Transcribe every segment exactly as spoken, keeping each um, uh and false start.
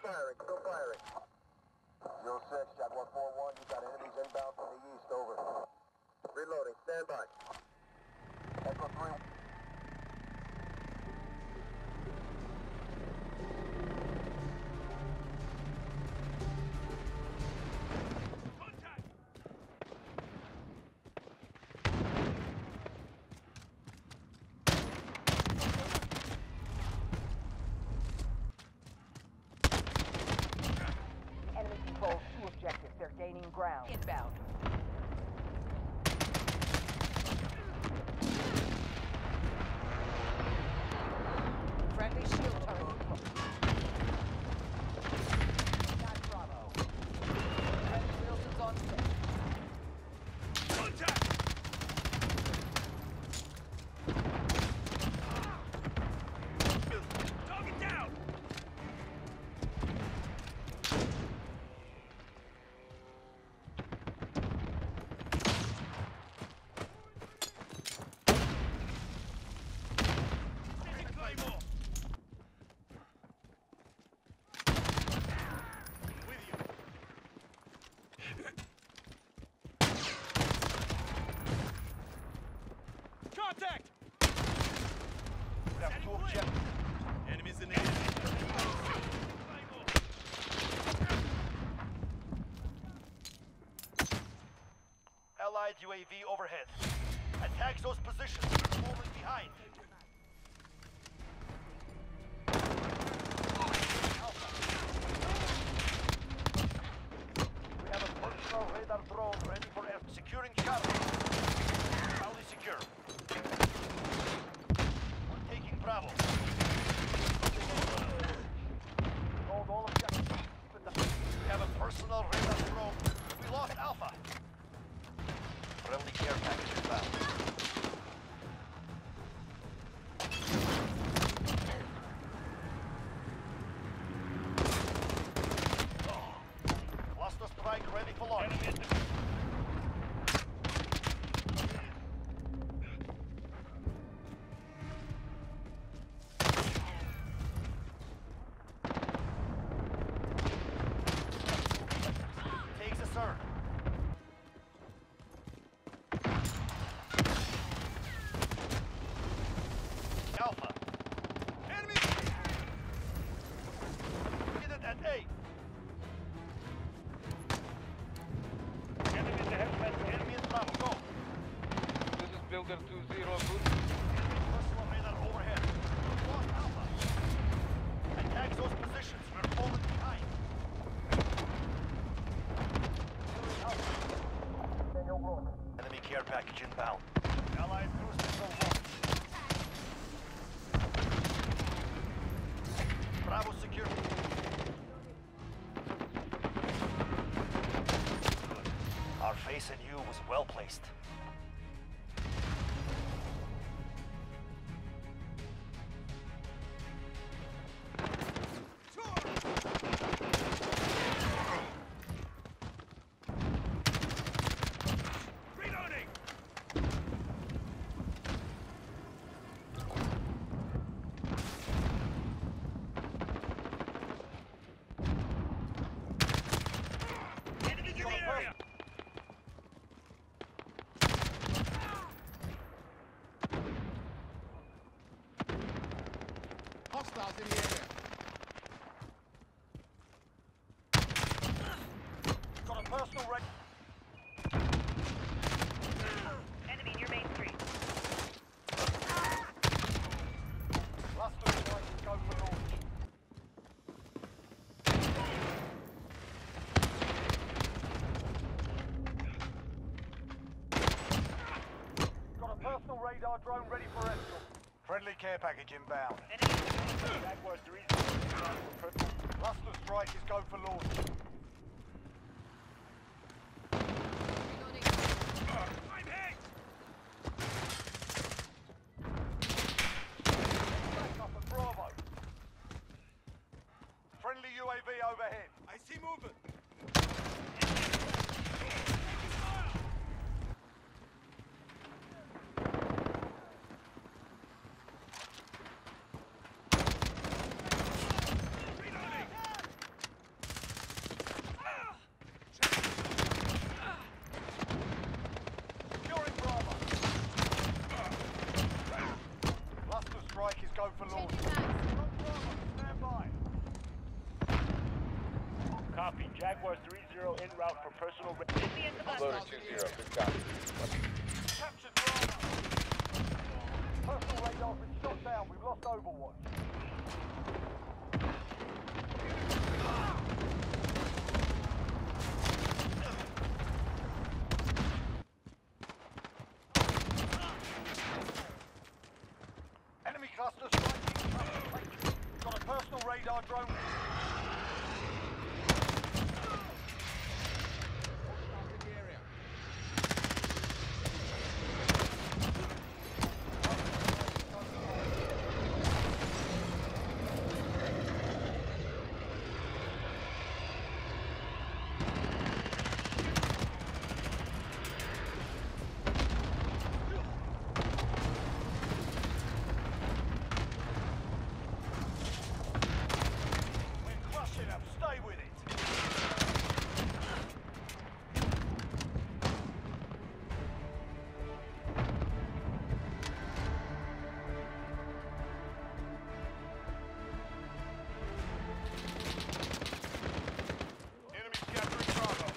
firing, still firing. Zero six, Jaguar four one, you got enemies inbound from the east, over. Reloading, stand by. Echo three. They're gaining ground. Inbound. Friendly shield turret. Got Bravo. Wilson's on set. Contact! Target down! Contact! We have two objectives. Enemies in the area. Allied U A V overhead. Attack those positions. We're falling behind. We have a personal radar drone ready for air. Securing Charlie. Charlie secure. We're taking Bravo. Hold all objectives. We have a personal radar drone. We lost Alpha. Friendly care package inbound. Cluster strike ready for launch. Takes a turn. Alpha. Enemy! Get it at eight. Enemy in the headset. Enemy in Bravo, go. This is Builder two zero, good. Personal radar overhead. Lost Alpha. Attack those positions. We're falling behind. Enemy care package inbound. Allied cruise missile launched. Bravo secure. Our face in you was well placed. Reloading! Enemies in the area! Hostiles in the area. Got a personal rate. Enemy in your main street. Cluster strike, go for launch. Got a personal radar drone ready for escort. Friendly care package inbound. Jaguar three. Cluster strike is go for launch. I'm hit! Back up at Bravo. Friendly U A V overhead. I see movement! Reloading! Jaguar three zero en route for personal... Loader two zero, good copy. Captured Bravo. Personal radar's been shot down. We've lost Overwatch. Enemy cluster striking. Got a personal radar drone. Stay with it. Enemy capturing Bravo.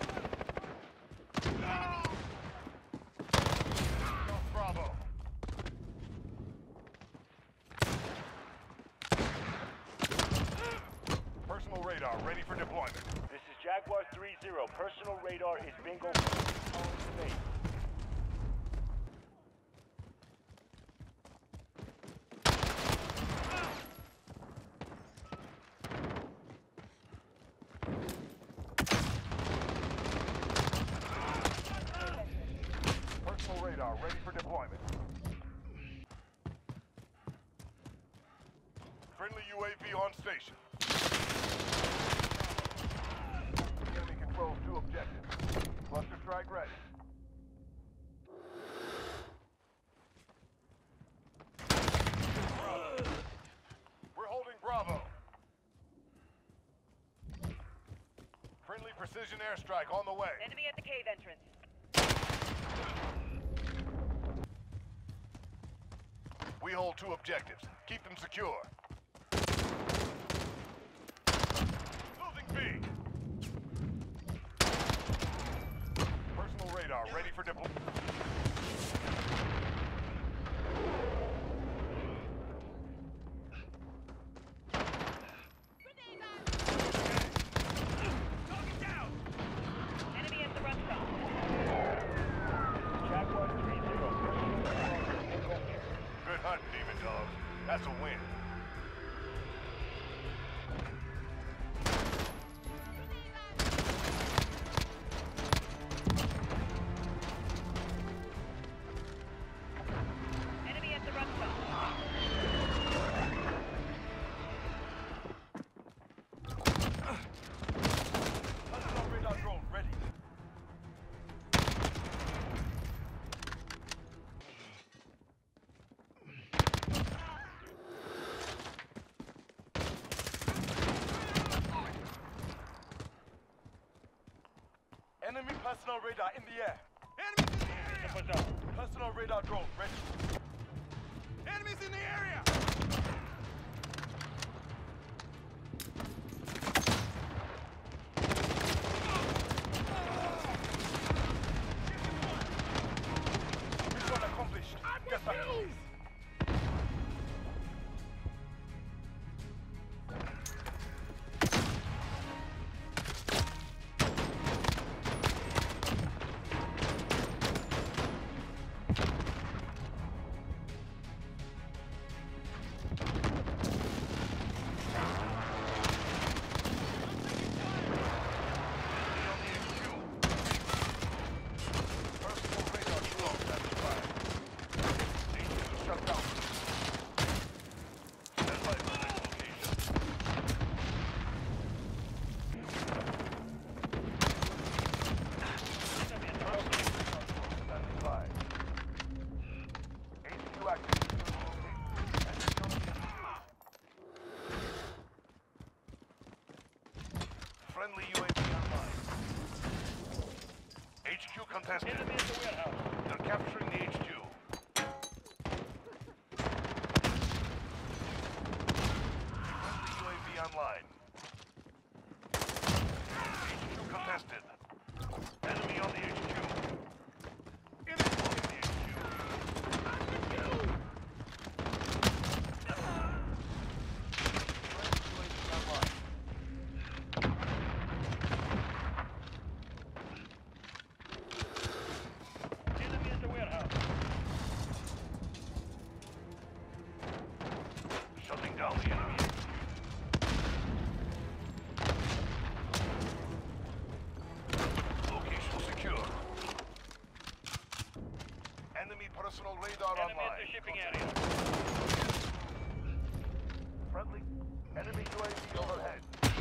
Lost Bravo. Personal radar ready for deployment. This is Jaguar three zero. Personal radar is bingo on space. Personal radar ready for deployment. Friendly U A V on station. Enemy controls two objectives. Cluster strike ready. Bravo. We're holding Bravo. Friendly precision airstrike on the way. Enemy at the cave entrance. We hold two objectives. Keep them secure. Losing B. Personal radar ready for deployment. Target down! Enemy at the run stop. Jaguar three zero. Good hunt, Demon Dogs. That's a win. Enemy at the run stop. Personal radar drone ready. Enemy personal radar in the air. Enemies in the area! Personal radar drone ready. Enemies in the area! Mission accomplished. Get back. Personal radar drone standing by. Engines are shut down. Stand by for next location. Personal radar drone standing by. H Q active. Friendly U A V online. H Q contested. Enemy in the warehouse. They're capturing the H Q. Friendly U A V online. contested. Enemy on the H Q. Enemy on the H Q. Enemy at the warehouse. Shutting down the enemy. Location secure. Enemy personal radar Enemy online. at the shipping area. Friendly. Enemy U A V overhead.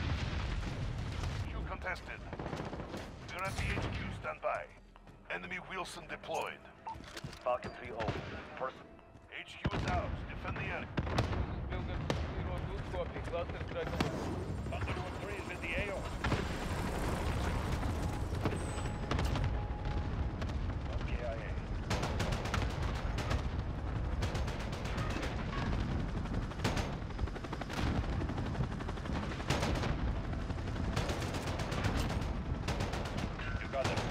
Q contested. We're at the H Q. Stand by. Enemy Wilson deployed. This is Falcon three oh. First. H Q is ours. Defend the area. Thunder one three is in the A O. Okay, I A. You got it.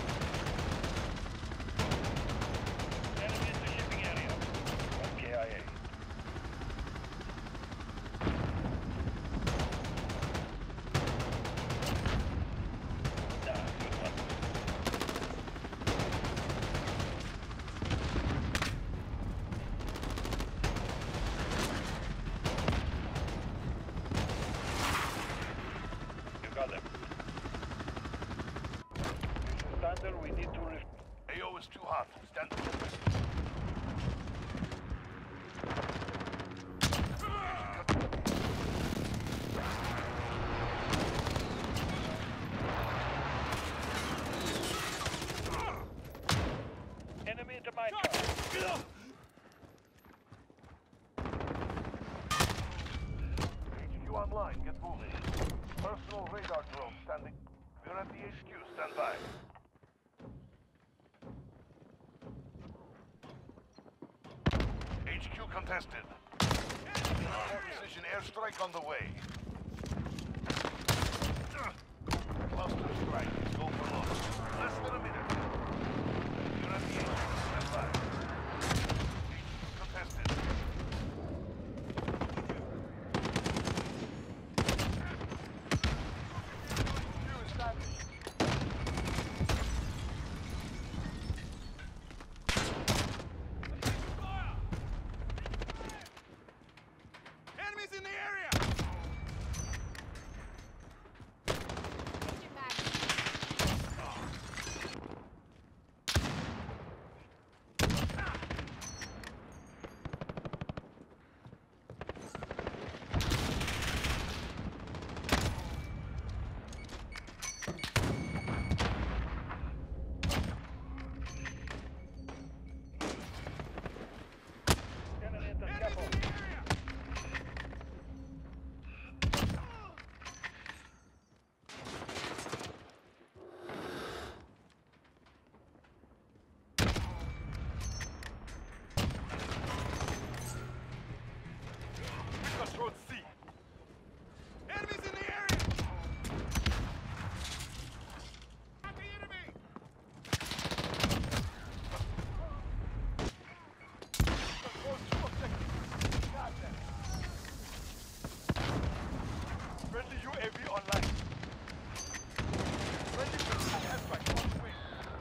Enemy at the shipping area. Okay, I A. You got them. Standard, we need to ref- A O is too hot. Stand by. enemy into my truck. H Q online. Get moving. Personal radar drone standing. We're at the H Q. Stand by. H Q contested. Precision airstrike on the way. Cluster strike. Go for look. Less than a minute. You're at the H Q. Stand by. H Q contested. Q established. Enemies in the area! Enemy at the scaffold. Control C. Enemies in the area! At the enemy! Control two objectives. Got them. Friendly U A V online. Friendly precision airstrike on the way.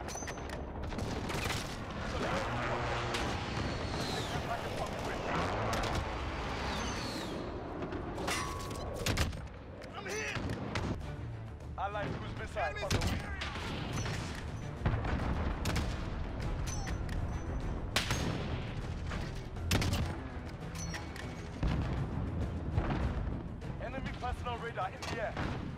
I'm here! Allied cruise missile Enemies on in the the way. area! Enemy personal radar in the air.